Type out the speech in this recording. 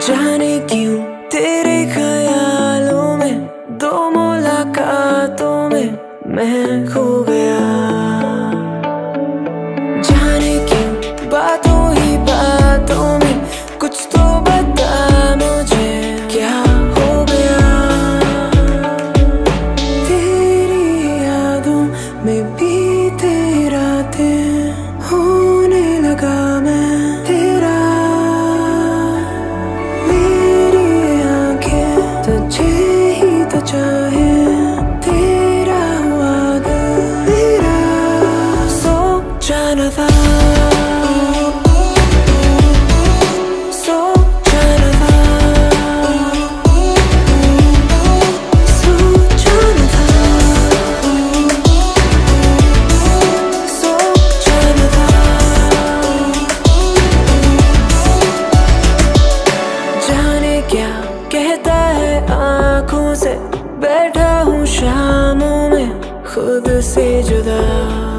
जाने क्यों तेरे ख्यालों में, दो मुलाकातों में मैं खो गया। जाने क्यों बातों ही बातों में कुछ तो बता मुझे क्या हो गया। तेरी यादों में बीते रातें होने लगा मैं तेरा। मेरी आंखें तुझे ही तो चाहे, तेरा हुआ दिल मेरा। सोचा न था, कहता है आँखों से बैठा हूँ शामों में खुद से जुदा।